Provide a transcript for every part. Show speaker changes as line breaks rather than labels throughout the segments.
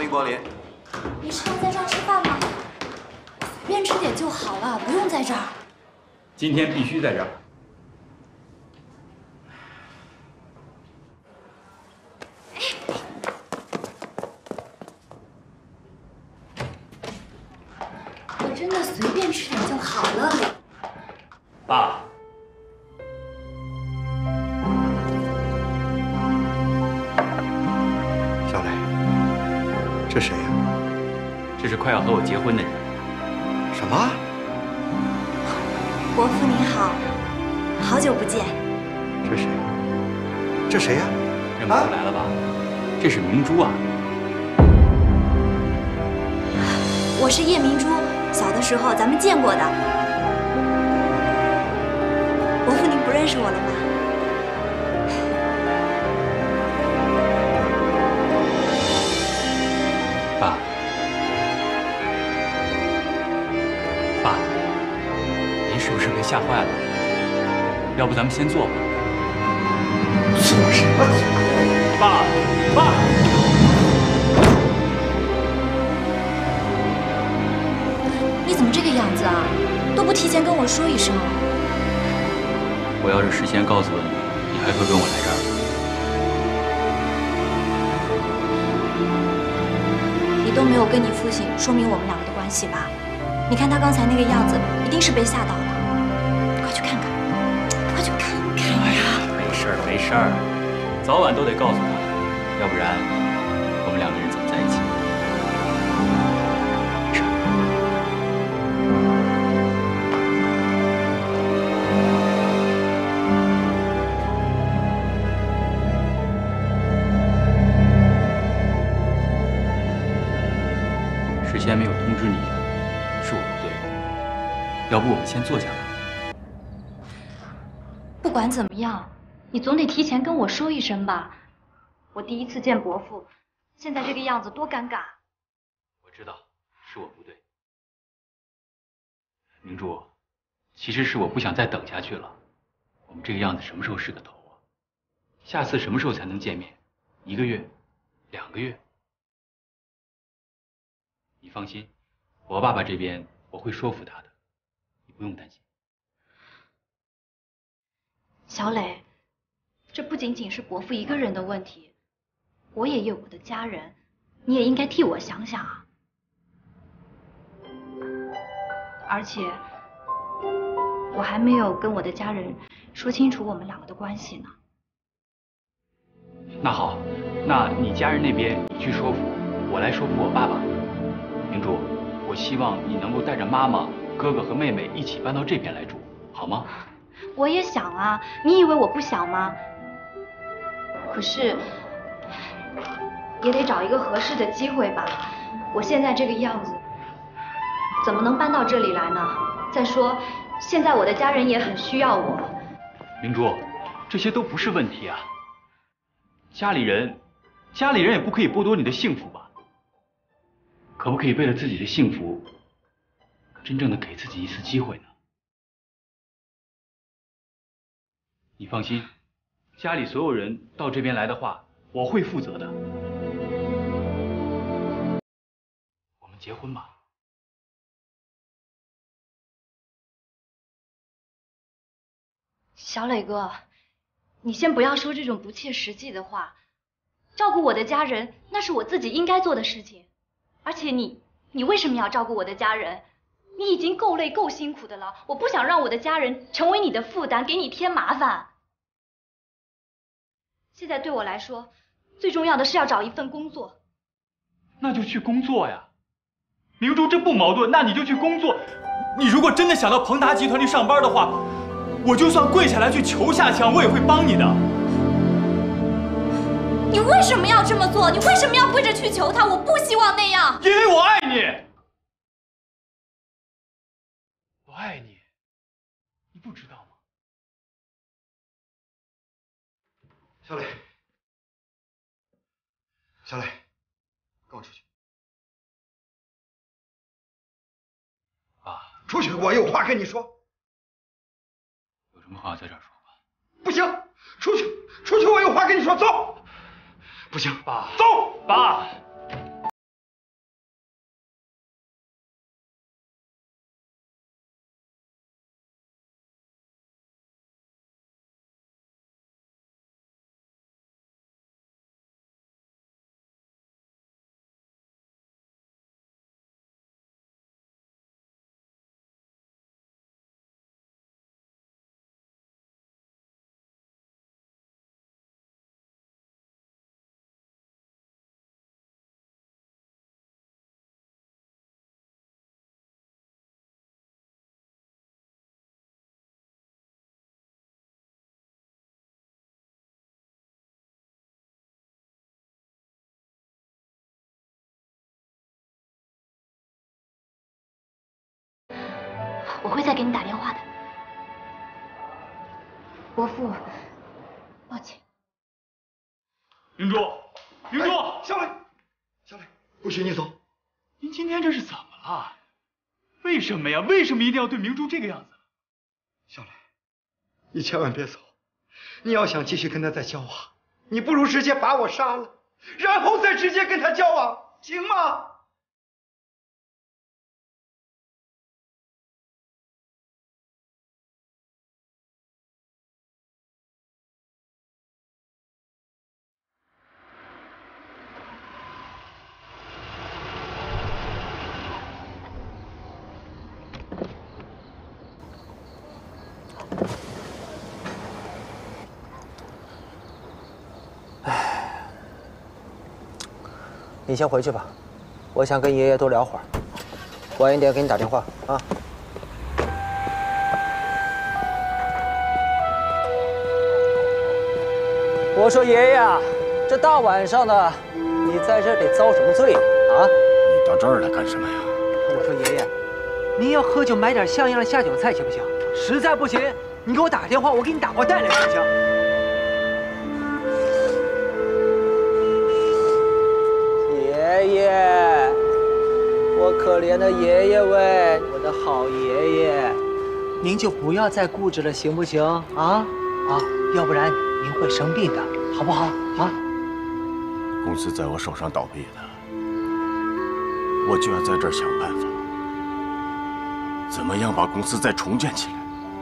迎光临。
你是要在这儿吃饭吗？随便吃点就好了，不用在这儿。
今天必须在这儿。
我真的随便吃点就好了。
爸。
小磊，这谁呀？
这是快要和我结婚的人。
什么？
伯父您好，好久不见。
这谁？这谁呀？
认不出来了吧？这是明珠啊。
我是叶明珠，小的时候咱们见过的。伯父您不认识我了吗？
爸，您是不是被吓坏了？要不咱们先坐会儿。
做什么？
爸，
你怎么这个样子啊？都不提前跟我说一声。
我要是事先告诉了你，你还会跟我来这儿
吗？你都没有跟你父亲说明我们两个的关系吧？ 你看他刚才那个样子，一定是被吓到了。快去看看，快去看看呀！
没事儿，没事儿，早晚都得告诉他，要不然我们两个人怎么在一起？没事儿。事先没有通知你。 是我不对，要不我们先坐下吧。
不管怎么样，你总得提前跟我说一声吧。我第一次见伯父，现在这个样子多尴尬。
我知道是我不对，明珠，其实是我不想再等下去了。我们这个样子什么时候是个头啊？下次什么时候才能见面？1个月，2个月？你放心。 我爸爸这边我会说服他的，你不用担心。
小磊，这不仅仅是伯父一个人的问题，我也有我的家人，你也应该替我想想啊。而且，我还没有跟我的家人说清楚我们两个的关系呢。
那好，那你家人那边你去说服，我来说服我爸爸。明珠。 我希望你能够带着妈妈、哥哥和妹妹一起搬到这边来住，好吗？
我也想啊，你以为我不想吗？可是也得找一个合适的机会吧。我现在这个样子，怎么能搬到这里来呢？再说，现在我的家人也很需要我。
明珠，这些都不是问题啊。家里人也不可以剥夺你的幸福吧？ 可不可以为了自己的幸福，真正的给自己一次机会呢？你放心，家里所有人到这边来的话，我会负责的。我们结婚吧。
小磊哥，你先不要说这种不切实际的话。照顾我的家人，那是我自己应该做的事情。 而且你为什么要照顾我的家人？你已经够累够辛苦的了，我不想让我的家人成为你的负担，给你添麻烦。现在对我来说，最重要的是要找一份工作。
那就去工作呀，明珠，这不矛盾。那你就去工作。你如果真的想到鹏达集团里上班的话，我就算跪下来去求下墙，我也会帮你的。
你为什么要这么做？你为什么要跪着去求他？我不希望那样。
因为我爱你，我爱你，你不知道吗？
小磊，小磊，跟我出去。
爸，
出去，我有话跟你说。
有什么话在这儿说吧。
不行，出去，出去，我有话跟你说，走。不行，
爸，
走，
爸。
我会再给你打电话的。伯父，抱歉。
明珠，明珠，
小磊，小磊，不许你走！
您今天这是怎么了？为什么呀？为什么一定要对明珠这个样子？
小磊，你千万别走！你要想继续跟他再交往，你不如直接把我杀了，然后再直接跟他交往，行吗？
你先回去吧，我想跟爷爷多聊会儿，晚一点给你打电话啊。我说爷爷，这大晚上的，你在这得遭什么罪啊？
你到这儿来干什么呀？
我说爷爷，您要喝酒买点像样的下酒菜行不行？实在不行，你给我打个电话，我给你打包带来行不行？ 爷爷，我可怜的爷爷喂，我的好爷爷，您就不要再固执了，行不行？啊，要不然您会生病的，好不好？啊！
公司在我手上倒闭的，我就要在这儿想办法，怎么样把公司再重建起来？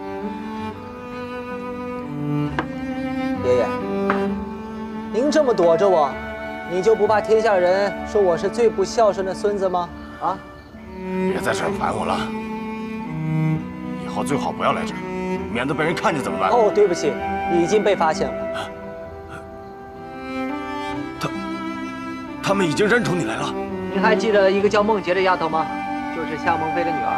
爷爷，您这么躲着我。 你就不怕天下人说我是最不孝顺的孙子吗？啊！
别在这儿烦我了，以后最好不要来这儿，免得被人看见怎么办？
哦，对不起，已经被发现了。
他们已经认出你来了。
您还记得一个叫梦洁的丫头吗？就是夏梦飞的女儿。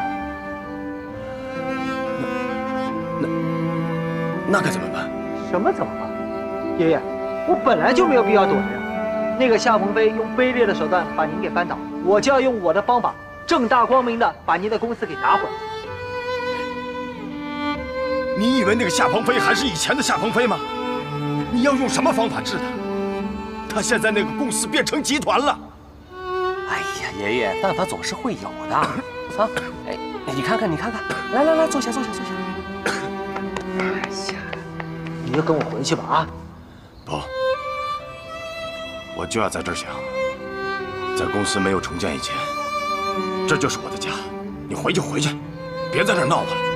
那该怎么办？
什么怎么办？爷爷，我本来就没有必要躲着呀。 那个夏鹏飞用卑劣的手段把您给扳倒，我就要用我的方法，正大光明的把您的公司给打毁。
你以为那个夏鹏飞还是以前的夏鹏飞吗？你要用什么方法治他？他现在那个公司变成集团了。
哎呀，爷爷，办法总是会有的啊！哎，你看看，你看看，来，坐下。
哎呀，你就跟我回去吧啊！
不。 我就要在这儿想，在公司没有重建以前，这就是我的家。你回去，别在这儿闹腾了。